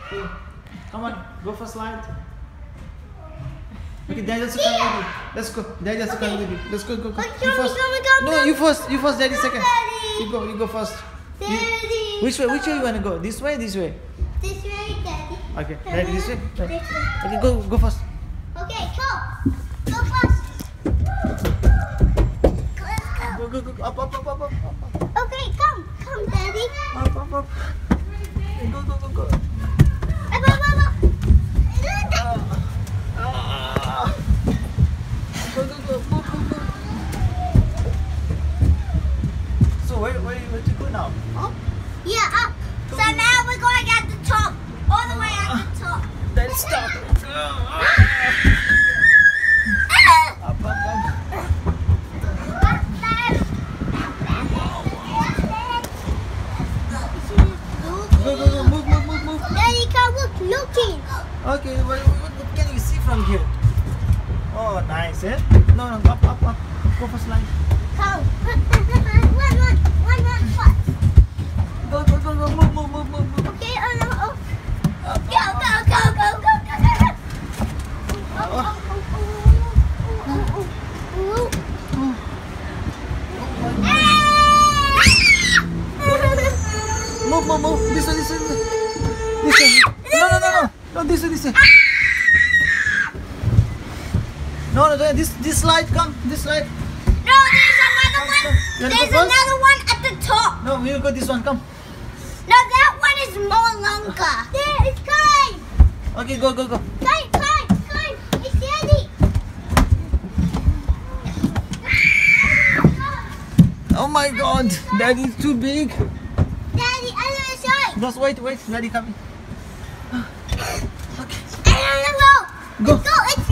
Okay. Come on, go for slide. Okay, Daddy also coming with you. Let's go. Daddy also coming with you. Let's go, go, go. You first. No, you first. You first, Daddy second. You go first. Daddy. Which way you wanna go? This way, this way? This way, Daddy. Okay, Daddy this way. This way. Okay, go first. Okay, go. Go first. Let's go. Go. Up. Okay, come, Daddy. Up. Go. Up. Go. Move. So where to go now? Up? Yeah, up. So now we're going at the top. All the way at the top. Then stop. Up. Go. Move. Daddy, come looking. Okay, what can you see from here? Oh, nice, eh? No, up. Go for slide. Come. One, first. Go. Move. Okay, no. Up. Go. Move. This way. No, this way. No, this slide, come. This slide. No, there's another one. You wanna There's go first? another one at the top. No, we'll go this one, come. No, that one is more longer. There, it's going. Okay, go. Going. It's Daddy. Oh my God, Daddy's too big. Daddy, other side. Just wait, Daddy coming. Okay. And on the road. Go. Let's go. It's